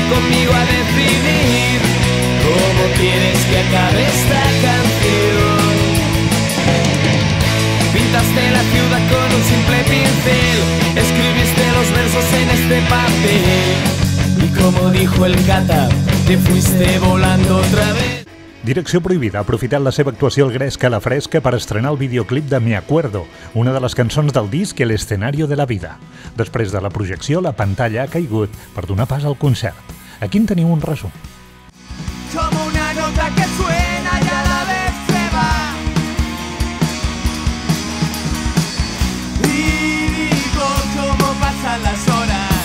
conmigo a definir cómo quieres que acabe esta canción. Pintaste la ciudad con un simple pincel, escribiste los versos en este papel, y como dijo el Cata, te fuiste volando otra vez. Direcció Prohibida ha aprofitat la seva actuació al Gresca a la Fresca per estrenar el videoclip de Me Acuerdo, una de les cançons del disc El escenario de la vida. Després de la projecció, la pantalla ha caigut per donar pas al concert. Aquí en teniu un resum. Como una nota que suena y a la vez se va, y digo cómo pasan las horas.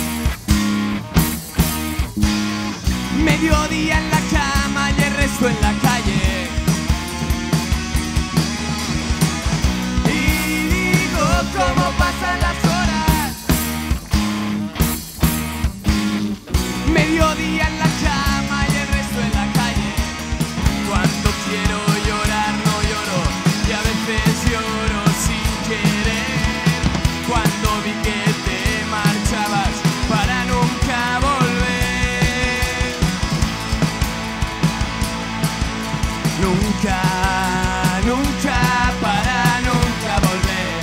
Mediodía en la cama y el resto en la calle, y digo cómo pasan las horas. Mediodía en la cama y el resto en la calle. Cuando quiero llorar no lloro, y a veces lloro sin querer. Cuando vi que te marchabas para nunca volver. Nunca, nunca, para nunca volver.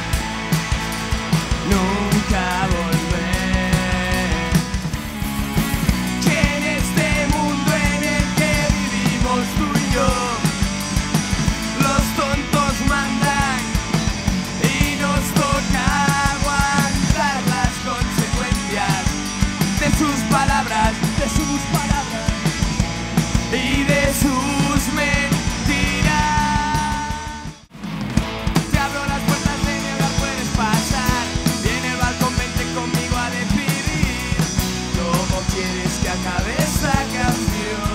Nunca volver. Que en este mundo en el que vivimos tú y yo, los tontos mandan y nos toca aguantar las consecuencias de sus palabras y de sus mentiras. Te abro las puertas de mi hogar, puedes pasar. Viene el balcón, vente conmigo a definir cómo quieres que acabe esta canción.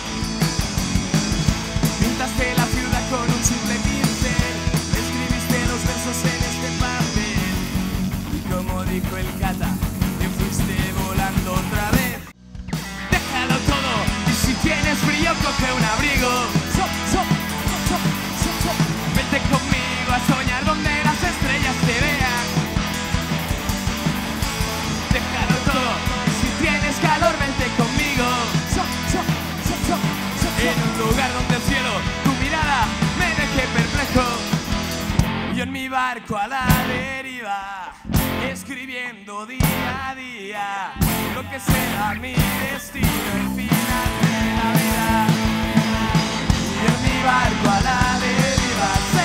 Pintaste la ciudad con un simple pincel, escribiste los versos en este papel, y como dijo el Cata, te fuiste volando otra vez. Déjalo todo, y si tienes frío coge un abrigo. Vete conmigo a soñar donde las estrellas te vean. Déjalo todo, y si tienes calor vente conmigo. En un lugar donde el cielo, tu mirada me deje perplejo. Y en mi barco a la deriva, escribiendo día a día lo que será mi destino, el final de la vida. Y en mi barco a la deriva